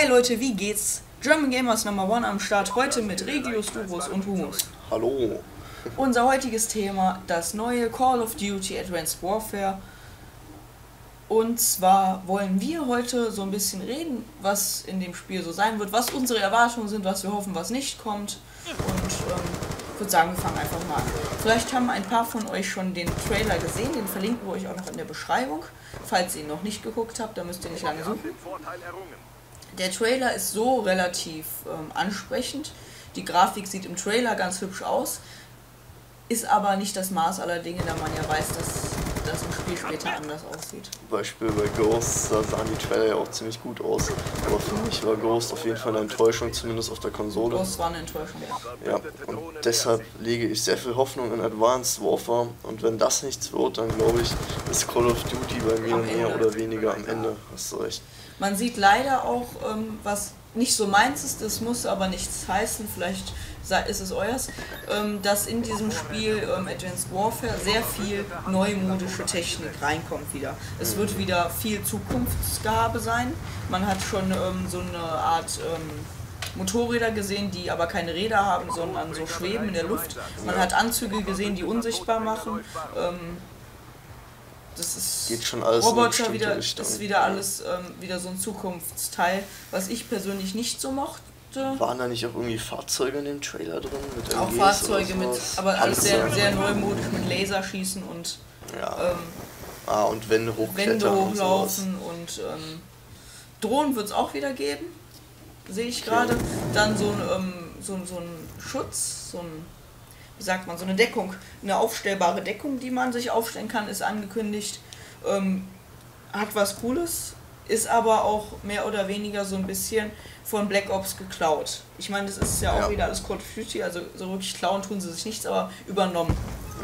Hi Leute, wie geht's? German Gamers Number One am Start, heute mit Regius, Duvus und Humus. Hallo. Unser heutiges Thema, das neue Call of Duty Advanced Warfare. Und zwar wollen wir heute so ein bisschen reden, was in dem Spiel so sein wird, was unsere Erwartungen sind, was wir hoffen, was nicht kommt. Und ich würde sagen, wir fangen einfach mal an. Vielleicht haben ein paar von euch schon den Trailer gesehen, den verlinken wir euch auch noch in der Beschreibung. Falls ihr ihn noch nicht geguckt habt, dann müsst ihr nicht lange suchen. Der Trailer ist so relativ ansprechend. Die Grafik sieht im Trailer ganz hübsch aus, ist aber nicht das Maß aller Dinge, da man ja weiß, dass das im Spiel später anders aussieht. Beispiel bei Ghost, da sahen die Trailer ja auch ziemlich gut aus. Aber für mich war Ghost auf jeden Fall eine Enttäuschung, zumindest auf der Konsole. Ghost war eine Enttäuschung, ja. Ja, und deshalb lege ich sehr viel Hoffnung in Advanced Warfare. Und wenn das nichts wird, dann glaube ich, ist Call of Duty bei mir mehr oder weniger am Ende. Hast du recht. Man sieht leider auch, was nicht so meins ist, das muss aber nichts heißen, vielleicht ist es euers, dass in diesem Spiel Advanced Warfare sehr viel neumodische Technik reinkommt wieder. Es wird wieder viel Zukunftsgehabe sein. Man hat schon so eine Art Motorräder gesehen, die aber keine Räder haben, sondern so schweben in der Luft. Man hat Anzüge gesehen, die unsichtbar machen. Das ist geht schon alles Roboter in wieder, Richtung. ist wieder alles wieder so ein Zukunftsteil, was ich persönlich nicht so mochte. Waren da nicht auch irgendwie Fahrzeuge in dem Trailer drin? Mit auch MGs Fahrzeuge mit, aber alles sehr, Panzer. sehr neumodisch mit Laserschießen und ja. Und Wände hochklettern Wände und sowas. hochlaufen und Drohnen wird es auch wieder geben, sehe ich gerade. Dann so ein Schutz, wie sagt man, so eine Deckung, eine aufstellbare Deckung, die man sich aufstellen kann, ist angekündigt. Hat was Cooles, ist aber auch mehr oder weniger so ein bisschen von Black Ops geklaut. Ich meine, das ist ja auch wieder alles Call of Duty, also so wirklich klauen tun sie sich nichts, aber übernommen.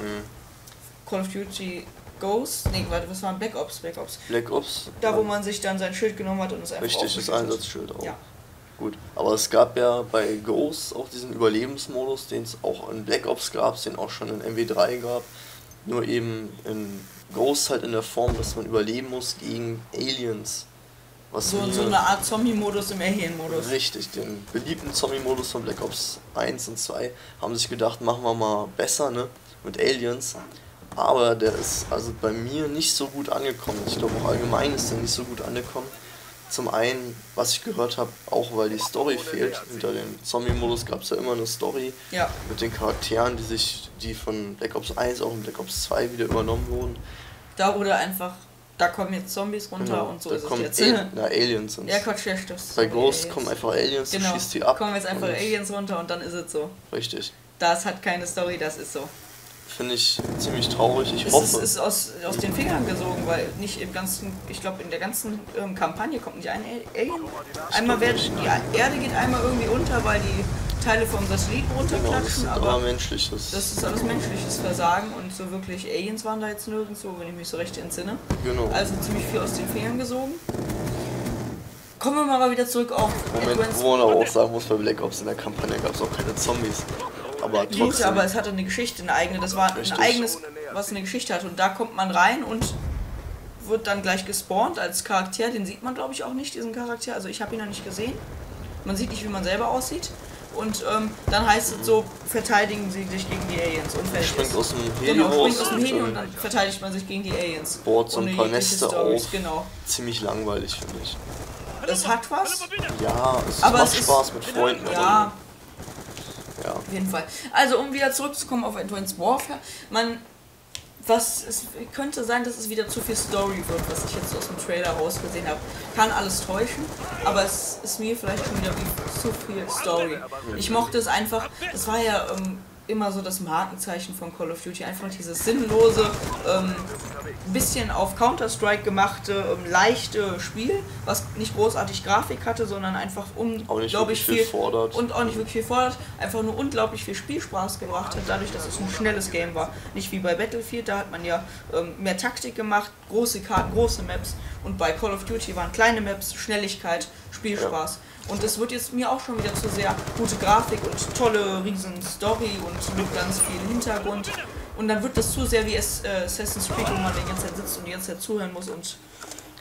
Call of Duty Ghost, nee, warte, was war ein Black Ops? Black Ops. Da, wo man sich dann sein Schild genommen hat und es einfach Richtig, das Einsatzschild auch. Ja. Gut, aber es gab ja bei Ghost auch diesen Überlebensmodus, den es auch in Black Ops gab, den auch schon in MW3 gab. Nur eben in Ghost halt in der Form, dass man überleben muss gegen Aliens. Was so eine Art Zombie-Modus im Alien-Modus. Richtig, den beliebten Zombie-Modus von Black Ops 1 und 2 haben sich gedacht, machen wir mal besser, ne, mit Aliens. Aber der ist also bei mir nicht so gut angekommen. Ich glaube auch allgemein ist der nicht so gut angekommen. Zum einen, was ich gehört habe, auch weil die Story fehlt. Hinter dem Zombie-Modus gab es ja immer eine Story mit den Charakteren, die von Black Ops 1 auch in Black Ops 2 wieder übernommen wurden. Da wurde einfach, da kommen jetzt Zombies runter und so ist es jetzt. Aliens sind ja, Quatsch, ja, stimmt. bei Ghost kommen einfach Aliens, genau, du schießt die ab. Kommen jetzt einfach Aliens runter und dann ist es so. Richtig. Das hat keine Story, das ist so. Finde ich ziemlich traurig. Ich hoffe. Es ist aus den Fingern gesogen, weil nicht im ganzen, ich glaube in der ganzen Kampagne kommt nicht ein Alien. Einmal die Erde geht einmal irgendwie unter, weil die Teile vom Satelliten runterklatschen, genau, aber menschliches. Das ist alles menschliches Versagen und so wirklich Aliens waren da jetzt nirgendwo, wenn ich mich so recht entsinne. Genau. Also ziemlich viel aus den Fingern gesogen. Kommen wir mal wieder zurück auf Moment, wo man aber auch sagen muss, bei Black Ops in der Kampagne gab es auch keine Zombies. Aber trotzdem. Gut, aber es hatte eine Geschichte, eine eigene. Das war ein eigenes, was eine Geschichte hat. Und da kommt man rein und wird dann gleich gespawnt als Charakter. Den sieht man, glaube ich, auch nicht, diesen Charakter. Also ich habe ihn noch nicht gesehen. Man sieht nicht, wie man selber aussieht. Und dann heißt es so, verteidigen sie sich gegen die Aliens. Und fertig springt ist. aus dem Heli Genau, raus springt aus dem Heli und dann verteidigt man sich gegen die Aliens. Bohrt so ein paar Nester auf. Genau. Ziemlich langweilig, finde ich. Es hat was. Ja, es aber macht Spaß mit Freunden. Ja. Ja. Auf jeden Fall. Also, um wieder zurückzukommen auf Advanced Warfare, es könnte sein, dass es wieder zu viel Story wird, was ich jetzt aus dem Trailer rausgesehen habe. Kann alles täuschen, aber es ist mir vielleicht schon wieder wie zu viel Story. Ich mochte es einfach, das war ja immer so das Markenzeichen von Call of Duty, einfach dieses sinnlose, bisschen auf Counter-Strike gemachte, leichte Spiel, was nicht großartig Grafik hatte, sondern einfach unglaublich viel fordert. Und auch nicht wirklich viel fordert, einfach nur unglaublich viel Spielspaß gebracht hat, dadurch, dass es ein schnelles Game war. Nicht wie bei Battlefield, da hat man ja mehr Taktik gemacht, große Karten, große Maps, und bei Call of Duty waren kleine Maps, Schnelligkeit, Spielspaß. Und es wird jetzt mir auch schon wieder zu sehr gute Grafik und tolle riesen Story und mit ganz viel Hintergrund. Und dann wird das zu sehr wie Assassin's Creed, wo man die ganze Zeit sitzt und die ganze Zeit zuhören muss und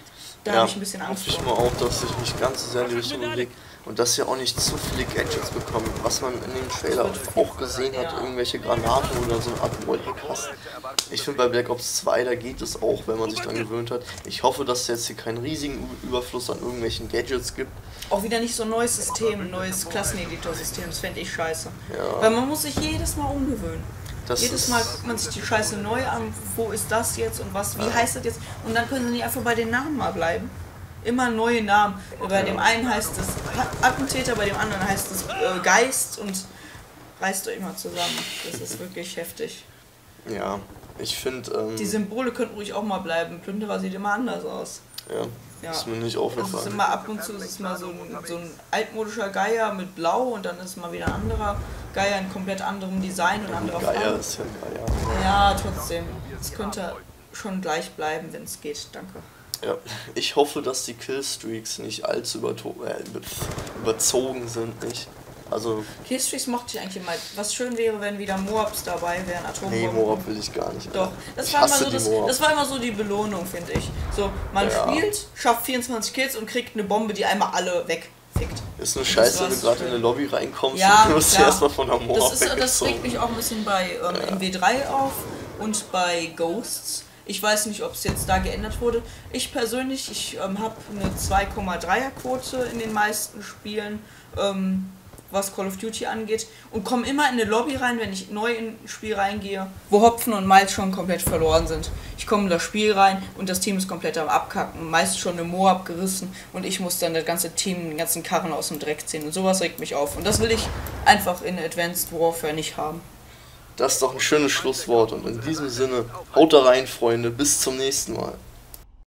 Da habe ich ein bisschen Angst vor. Ich mal auch, dass ich mich ganz so sehr in die Richtung bewege und dass wir auch nicht zu viele Gadgets bekommen. Was man in dem Trailer auch gesehen hat, irgendwelche Granaten oder so eine Art Wallhack hast. Ich finde bei Black Ops 2, da geht es auch, wenn man sich daran gewöhnt hat. Ich hoffe, dass es jetzt hier keinen riesigen Überfluss an irgendwelchen Gadgets gibt. Auch wieder nicht so ein neues System, ein neues Klasseneditorsystem, das fände ich scheiße. Ja. Weil man muss sich jedes Mal umgewöhnen. Jedes Mal guckt man sich die Scheiße neu an, wo ist das jetzt und was, wie heißt das jetzt? Und dann können sie nicht einfach bei den Namen mal bleiben. Immer neue Namen. Bei dem einen heißt es Attentäter, bei dem anderen heißt es Geist und reißt euch immer zusammen. Das ist wirklich heftig. Ja, ich finde... die Symbole könnten ruhig auch mal bleiben. Plünderer sieht immer anders aus. Ja, ist mir nicht aufgefallen. Das ist immer ab und zu, es ist mal so ein altmodischer Geier mit Blau und dann ist mal wieder ein anderer Geier in komplett anderem Design und anderer Farbe. Geier ist ja Geier. Ja, trotzdem. Es könnte schon gleich bleiben, wenn es geht. Danke. Ja, ich hoffe, dass die Killstreaks nicht allzu überzogen sind, nicht? Also... Killstreaks mochte ich eigentlich immer. Was schön wäre, wenn wieder Moabs dabei wären, Atombomben. Nee, Moab will ich gar nicht. Doch, das war immer so die Belohnung, finde ich. So, man spielt, schafft 24 Kills und kriegt eine Bombe, die einmal alle wegfickt. Ist nur scheiße, wenn du gerade in eine Lobby reinkommst und du musst erstmal von der Moab das regt mich auch ein bisschen bei MW3 auf und bei Ghosts. Ich weiß nicht, ob es jetzt da geändert wurde. Ich persönlich, ich habe eine 2,3er Quote in den meisten Spielen, was Call of Duty angeht, und komme immer in eine Lobby rein, wenn ich neu in ein Spiel reingehe, wo Hopfen und Malz schon komplett verloren sind. Ich komme in das Spiel rein und das Team ist komplett am Abkacken, meist schon eine Moab gerissen und ich muss dann das ganze Team, den ganzen Karren aus dem Dreck ziehen und sowas regt mich auf. Und das will ich einfach in Advanced Warfare nicht haben. Das ist doch ein schönes Schlusswort und in diesem Sinne, haut da rein, Freunde, bis zum nächsten Mal.